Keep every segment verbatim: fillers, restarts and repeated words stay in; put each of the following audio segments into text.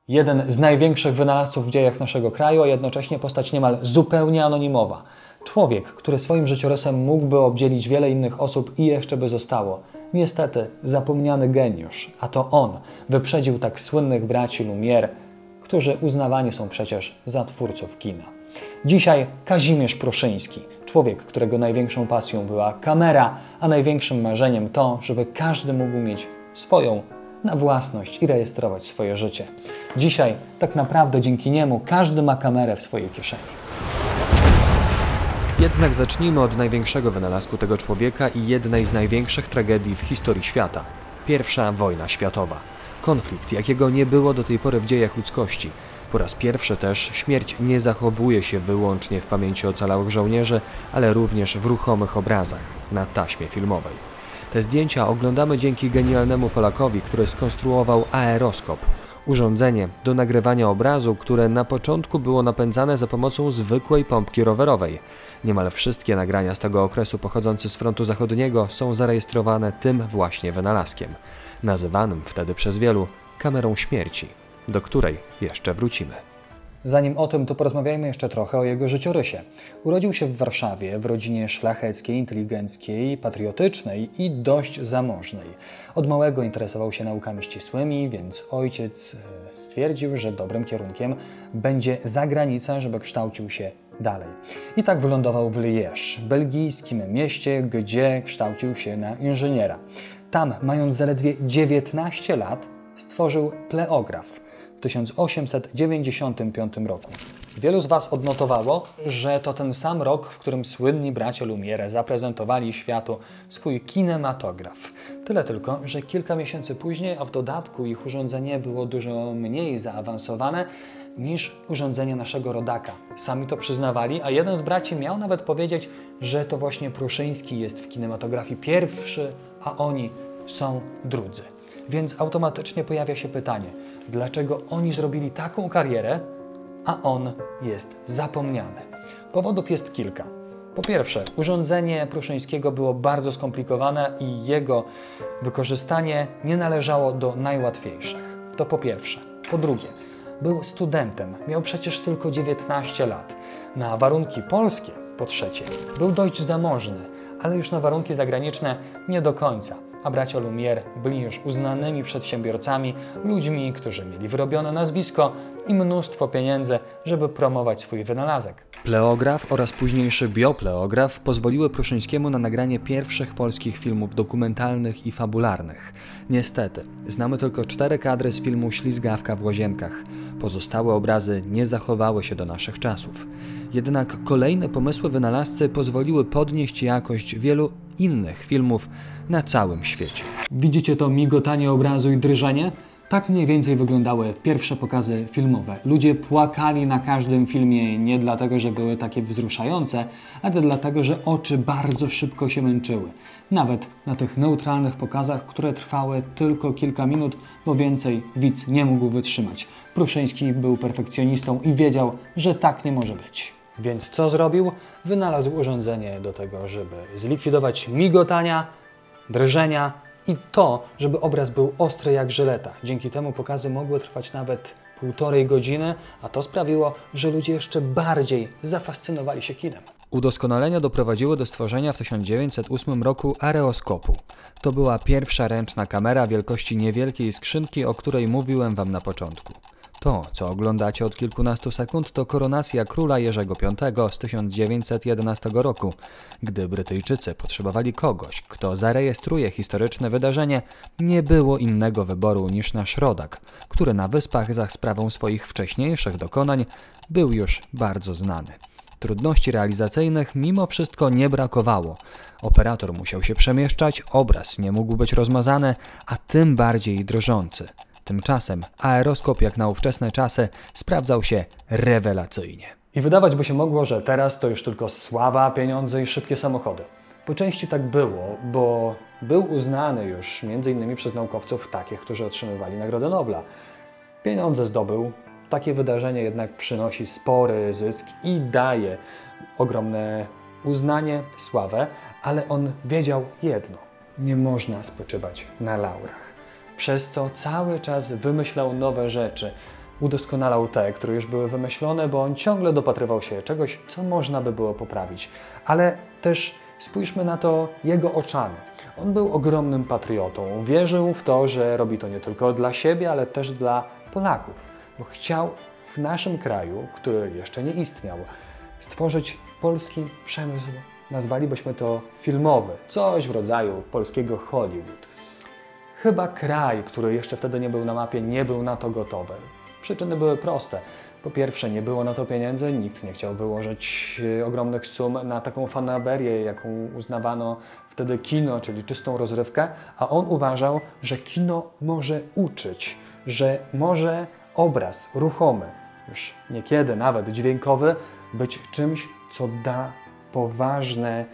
Jeden z największych wynalazców w dziejach naszego kraju, a jednocześnie postać niemal zupełnie anonimowa. Człowiek, który swoim życiorysem mógłby obdzielić wiele innych osób i jeszcze by zostało. Niestety zapomniany geniusz, a to on wyprzedził tak słynnych braci Lumière, którzy uznawani są przecież za twórców kina. Dzisiaj Kazimierz Pruszyński, człowiek, którego największą pasją była kamera, a największym marzeniem to, żeby każdy mógł mieć swoją na własność i rejestrować swoje życie. Dzisiaj tak naprawdę dzięki niemu każdy ma kamerę w swojej kieszeni. Jednak zacznijmy od największego wynalazku tego człowieka i jednej z największych tragedii w historii świata. Pierwsza wojna światowa. Konflikt, jakiego nie było do tej pory w dziejach ludzkości. Po raz pierwszy też śmierć nie zachowuje się wyłącznie w pamięci ocalałych żołnierzy, ale również w ruchomych obrazach na taśmie filmowej. Te zdjęcia oglądamy dzięki genialnemu Polakowi, który skonstruował aeroskop. Urządzenie do nagrywania obrazu, które na początku było napędzane za pomocą zwykłej pompki rowerowej. Niemal wszystkie nagrania z tego okresu pochodzące z frontu zachodniego są zarejestrowane tym właśnie wynalazkiem, nazywanym wtedy przez wielu kamerą śmierci, do której jeszcze wrócimy. Zanim o tym, to porozmawiajmy jeszcze trochę o jego życiorysie. Urodził się w Warszawie w rodzinie szlacheckiej, inteligenckiej, patriotycznej i dość zamożnej. Od małego interesował się naukami ścisłymi, więc ojciec stwierdził, że dobrym kierunkiem będzie zagranica, żeby kształcił się dalej. I tak wylądował w Liège, belgijskim mieście, gdzie kształcił się na inżyniera. Tam, mając zaledwie dziewiętnaście lat, stworzył pleograf w tysiąc osiemset dziewięćdziesiątym piątym roku. Wielu z Was odnotowało, że to ten sam rok, w którym słynni bracia Lumière zaprezentowali światu swój kinematograf. Tyle tylko, że kilka miesięcy później, a w dodatku ich urządzenie było dużo mniej zaawansowane niż urządzenie naszego rodaka. Sami to przyznawali, a jeden z braci miał nawet powiedzieć, że to właśnie Pruszyński jest w kinematografii pierwszy, a oni są drudzy. Więc automatycznie pojawia się pytanie, dlaczego oni zrobili taką karierę, a on jest zapomniany? Powodów jest kilka. Po pierwsze, urządzenie Pruszyńskiego było bardzo skomplikowane i jego wykorzystanie nie należało do najłatwiejszych. To po pierwsze. Po drugie, był studentem, miał przecież tylko dziewiętnaście lat. Na warunki polskie, po trzecie, był dość zamożny, ale już na warunki zagraniczne nie do końca. A bracia Lumière byli już uznanymi przedsiębiorcami, ludźmi, którzy mieli wyrobione nazwisko i mnóstwo pieniędzy, żeby promować swój wynalazek. Pleograf oraz późniejszy biopleograf pozwoliły Pruszyńskiemu na nagranie pierwszych polskich filmów dokumentalnych i fabularnych. Niestety, znamy tylko cztery kadry z filmu Ślizgawka w łazienkach. Pozostałe obrazy nie zachowały się do naszych czasów. Jednak kolejne pomysły wynalazcy pozwoliły podnieść jakość wielu innych filmów na całym świecie. Widzicie to migotanie obrazu i drżenie? Tak mniej więcej wyglądały pierwsze pokazy filmowe. Ludzie płakali na każdym filmie nie dlatego, że były takie wzruszające, ale dlatego, że oczy bardzo szybko się męczyły. Nawet na tych neutralnych pokazach, które trwały tylko kilka minut, bo więcej widz nie mógł wytrzymać. Pruszyński był perfekcjonistą i wiedział, że tak nie może być. Więc co zrobił? Wynalazł urządzenie do tego, żeby zlikwidować migotania, drżenia i to, żeby obraz był ostry jak żyleta. Dzięki temu pokazy mogły trwać nawet półtorej godziny, a to sprawiło, że ludzie jeszcze bardziej zafascynowali się kinem. Udoskonalenia doprowadziły do stworzenia w tysiąc dziewięćset ósmym roku areoskopu. To była pierwsza ręczna kamera wielkości niewielkiej skrzynki, o której mówiłem Wam na początku. To, co oglądacie od kilkunastu sekund, to koronacja króla Jerzego Piątego z tysiąc dziewięćset jedenastego roku. Gdy Brytyjczycy potrzebowali kogoś, kto zarejestruje historyczne wydarzenie, nie było innego wyboru niż nasz rodak, który na Wyspach za sprawą swoich wcześniejszych dokonań był już bardzo znany. Trudności realizacyjnych mimo wszystko nie brakowało. Operator musiał się przemieszczać, obraz nie mógł być rozmazany, a tym bardziej drżący. Tymczasem aeroskop jak na ówczesne czasy sprawdzał się rewelacyjnie. I wydawać by się mogło, że teraz to już tylko sława, pieniądze i szybkie samochody. Po części tak było, bo był uznany już między innymi przez naukowców takich, którzy otrzymywali Nagrodę Nobla. Pieniądze zdobył, takie wydarzenie jednak przynosi spory zysk i daje ogromne uznanie, sławę, ale on wiedział jedno: nie można spoczywać na laurach. Przez co cały czas wymyślał nowe rzeczy, udoskonalał te, które już były wymyślone, bo on ciągle dopatrywał się czegoś, co można by było poprawić. Ale też spójrzmy na to jego oczami. On był ogromnym patriotą. Wierzył w to, że robi to nie tylko dla siebie, ale też dla Polaków. Bo chciał w naszym kraju, który jeszcze nie istniał, stworzyć polski przemysł, nazwalibyśmy to filmowy, coś w rodzaju polskiego Hollywood. Chyba kraj, który jeszcze wtedy nie był na mapie, nie był na to gotowy. Przyczyny były proste. Po pierwsze, nie było na to pieniędzy, nikt nie chciał wyłożyć ogromnych sum na taką fanaberię, jaką uznawano wtedy kino, czyli czystą rozrywkę, a on uważał, że kino może uczyć, że może obraz ruchomy, już niekiedy nawet dźwiękowy, być czymś, co da poważne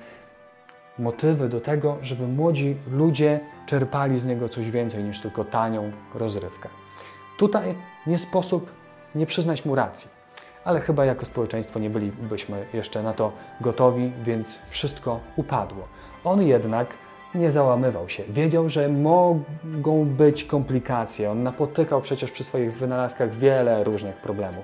motywy do tego, żeby młodzi ludzie czerpali z niego coś więcej niż tylko tanią rozrywkę. Tutaj nie sposób nie przyznać mu racji, ale chyba jako społeczeństwo nie bylibyśmy jeszcze na to gotowi, więc wszystko upadło. On jednak nie załamywał się. Wiedział, że mogą być komplikacje. On napotykał przecież przy swoich wynalazkach wiele różnych problemów.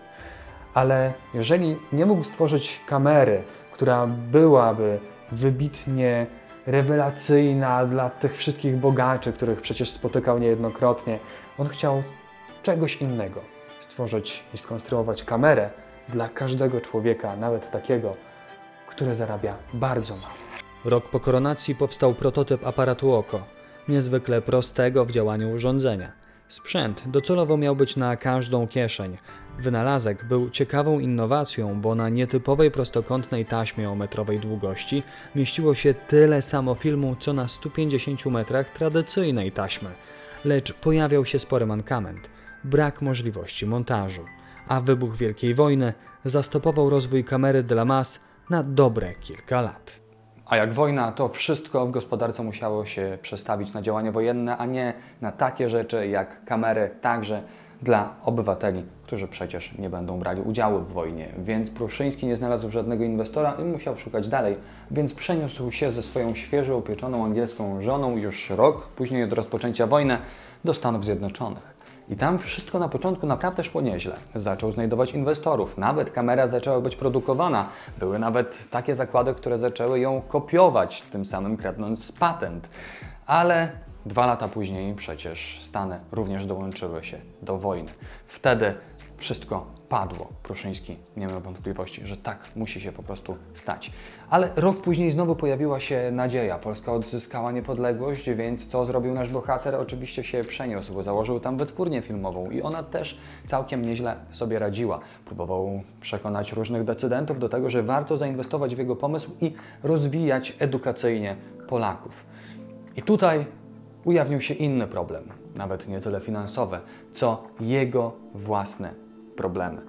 Ale jeżeli nie mógł stworzyć kamery, która byłaby wybitnie rewelacyjna dla tych wszystkich bogaczy, których przecież spotykał niejednokrotnie, on chciał czegoś innego. Stworzyć i skonstruować kamerę dla każdego człowieka, nawet takiego, który zarabia bardzo mało. Rok po koronacji powstał prototyp aparatu Oko, niezwykle prostego w działaniu urządzenia. Sprzęt docelowo miał być na każdą kieszeń. Wynalazek był ciekawą innowacją, bo na nietypowej prostokątnej taśmie o metrowej długości mieściło się tyle samo filmu, co na stu pięćdziesięciu metrach tradycyjnej taśmy. Lecz pojawiał się spory mankament – brak możliwości montażu. A wybuch Wielkiej Wojny zastopował rozwój kamery dla mas na dobre kilka lat. A jak wojna, to wszystko w gospodarce musiało się przestawić na działania wojenne, a nie na takie rzeczy jak kamery, także dla obywateli, którzy przecież nie będą brali udziału w wojnie. Więc Pruszyński nie znalazł żadnego inwestora i musiał szukać dalej, więc przeniósł się ze swoją świeżo upieczoną angielską żoną już rok później od rozpoczęcia wojny do Stanów Zjednoczonych. I tam wszystko na początku naprawdę szło nieźle. Zaczął znajdować inwestorów, nawet kamera zaczęła być produkowana. Były nawet takie zakłady, które zaczęły ją kopiować, tym samym kradnąc patent. Ale dwa lata później przecież Stany również dołączyły się do wojny. Wtedy wszystko padło. Pruszyński nie miał wątpliwości, że tak musi się po prostu stać. Ale rok później znowu pojawiła się nadzieja. Polska odzyskała niepodległość, więc co zrobił nasz bohater? Oczywiście się przeniósł, założył tam wytwórnię filmową i ona też całkiem nieźle sobie radziła. Próbował przekonać różnych decydentów do tego, że warto zainwestować w jego pomysł i rozwijać edukacyjnie Polaków. I tutaj ujawnił się inny problem, nawet nie tyle finansowy, co jego własne problemy.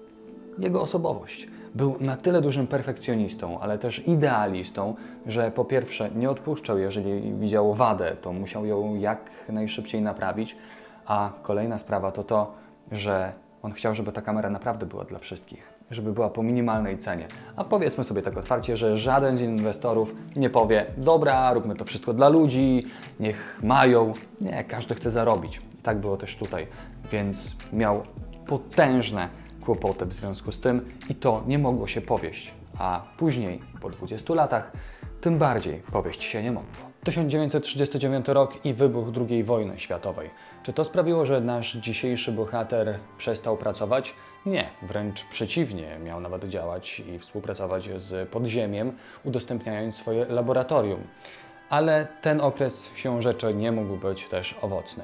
Jego osobowość. Był na tyle dużym perfekcjonistą, ale też idealistą, że po pierwsze nie odpuszczał, jeżeli widział wadę, to musiał ją jak najszybciej naprawić, a kolejna sprawa to to, że on chciał, żeby ta kamera naprawdę była dla wszystkich, żeby była po minimalnej cenie. A powiedzmy sobie tak otwarcie, że żaden z inwestorów nie powie: dobra, róbmy to wszystko dla ludzi, niech mają. Nie, każdy chce zarobić. I tak było też tutaj, więc miał potężne kłopoty w związku z tym i to nie mogło się powieść. A później, po dwudziestu latach, tym bardziej powieść się nie mogło. tysiąc dziewięćset trzydziesty dziewiąty rok i wybuch drugiej wojny światowej. Czy to sprawiło, że nasz dzisiejszy bohater przestał pracować? Nie, wręcz przeciwnie. Miał nawet działać i współpracować z podziemiem, udostępniając swoje laboratorium. Ale ten okres siłą rzeczy nie mógł być też owocny.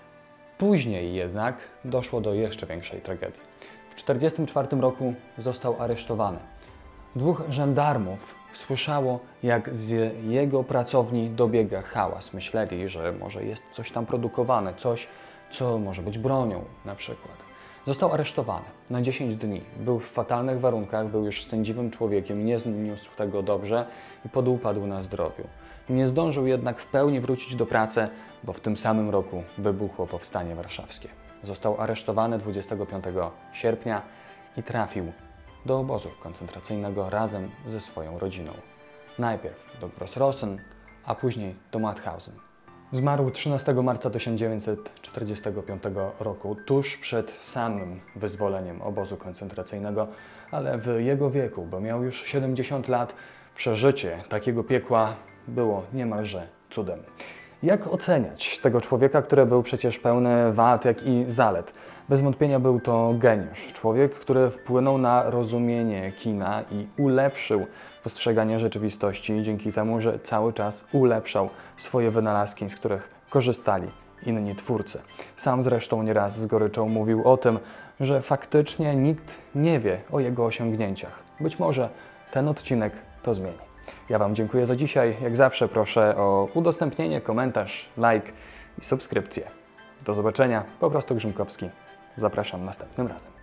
Później jednak doszło do jeszcze większej tragedii. W tysiąc dziewięćset czterdziestym czwartym roku został aresztowany. Dwóch żandarmów słyszało, jak z jego pracowni dobiega hałas. Myśleli, że może jest coś tam produkowane, coś, co może być bronią na przykład. Został aresztowany na dziesięć dni. Był w fatalnych warunkach, był już sędziwym człowiekiem, nie zniósł tego dobrze i podupadł na zdrowiu. Nie zdążył jednak w pełni wrócić do pracy, bo w tym samym roku wybuchło Powstanie Warszawskie. Został aresztowany dwudziestego piątego sierpnia i trafił do obozu koncentracyjnego razem ze swoją rodziną. Najpierw do Grossrosen, a później do Mauthausen. Zmarł trzynastego marca tysiąc dziewięćset czterdziestego piątego roku, tuż przed samym wyzwoleniem obozu koncentracyjnego, ale w jego wieku, bo miał już siedemdziesiąt lat, przeżycie takiego piekła było niemalże cudem. Jak oceniać tego człowieka, który był przecież pełny wad, jak i zalet? Bez wątpienia był to geniusz. Człowiek, który wpłynął na rozumienie kina i ulepszył postrzeganie rzeczywistości dzięki temu, że cały czas ulepszał swoje wynalazki, z których korzystali inni twórcy. Sam zresztą nieraz z goryczą mówił o tym, że faktycznie nikt nie wie o jego osiągnięciach. Być może ten odcinek to zmieni. Ja Wam dziękuję za dzisiaj. Jak zawsze proszę o udostępnienie, komentarz, like i subskrypcję. Do zobaczenia. Po prostu Grzymkowski. Zapraszam następnym razem.